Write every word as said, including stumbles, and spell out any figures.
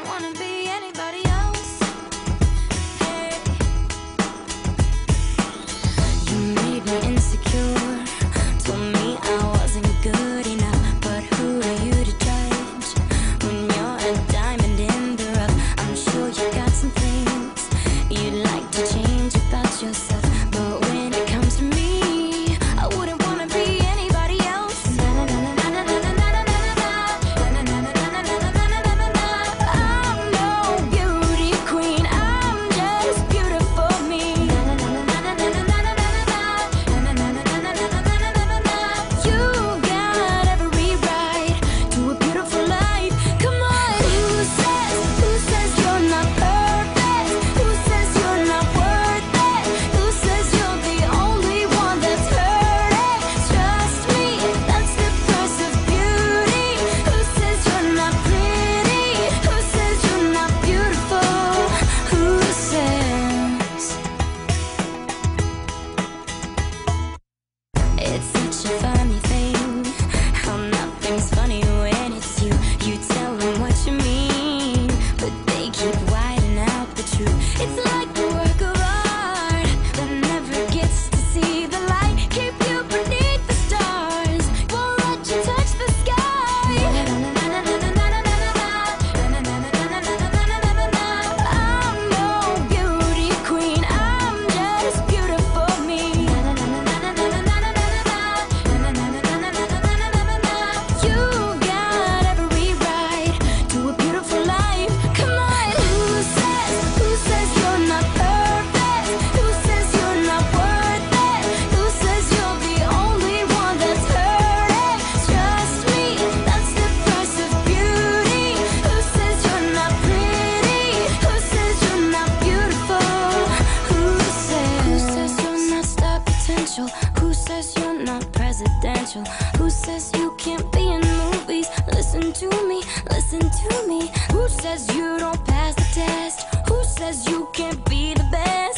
wanna be anybody else. Hey, you made me insecure, told me I wasn't good enough. But who are you to judge when you're a diamond in the rough? I'm sure you got some things you'd like to change about yourself, but when it comes to me, I wouldn't wanna be anybody else. I'm no beauty queen, I'm just beautiful me. You got every right to a beautiful life. Come on. Who says, who says you're not perfect? Who says you're not worth it? Who says you're the only one that's hurting? Trust me, that's the price of beauty. Who says you're not pretty? Who says you're not beautiful? Who says? It's such a funny thing how nothing's funny when it's you. You tell them what you mean, but they keep whiting out the truth. It's like a work of art that never gets to see the light. Keep you beneath the stars, won't let you touch the sky. I'm no beauty queen, I'm just beautiful me. You got every right to a beautiful life. Come on. Who says, who says you're not perfect? Who says you're not worth it? Who says you're the only one that's hurting? Trust me, that's the price of beauty. Who says you're not pretty? Who says you're not beautiful? Who says? Who says you're not star potential? Who says you're not presidential? Who says you can't be in movies? Listen to me, listen to me. Who says you don't pass the test? Who says you can't be the best?